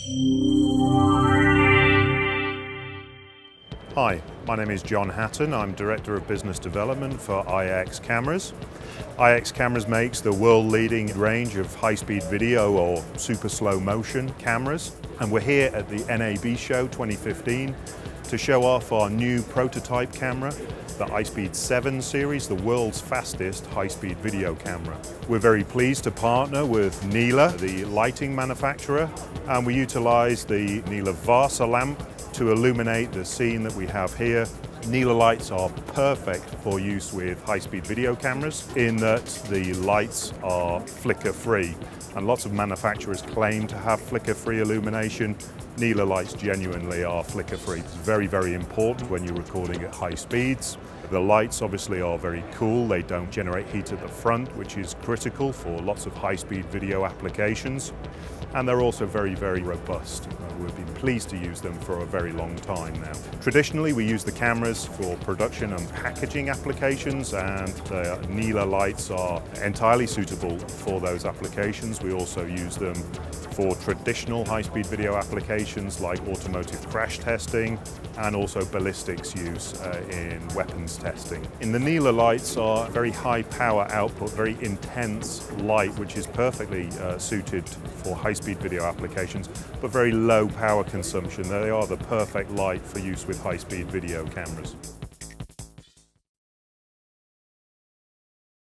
Hi, my name is John Hatton. I'm Director of Business Development for IX Cameras. IX Cameras makes the world-leading range of high-speed video or super slow motion cameras. And we're here at the NAB Show 2015 to show off our new prototype camera, the l.e.d 7 series, the world's fastest high-speed video camera. We're very pleased to partner with Nila, the lighting manufacturer, and we utilize the Nila Varsa lamp to illuminate the scene that we have here. Nila lights are perfect for use with high-speed video cameras in that the lights are flicker-free, and lots of manufacturers claim to have flicker-free illumination. Nila lights genuinely are flicker-free. It's very, very important when you're recording at high speeds. The lights obviously are very cool. They don't generate heat at the front, which is critical for lots of high-speed video applications. And they're also very, very robust. We've been pleased to use them for a very long time now. Traditionally, we use the cameras for production and packaging applications, and the Nila lights are entirely suitable for those applications. We also use them for traditional high-speed video applications like automotive crash testing and also ballistics use in weapons testing. In the Nila lights are very high power output, very intense light, which is perfectly suited for high-speed video applications, but very low power consumption. They are the perfect light for use with high-speed video cameras.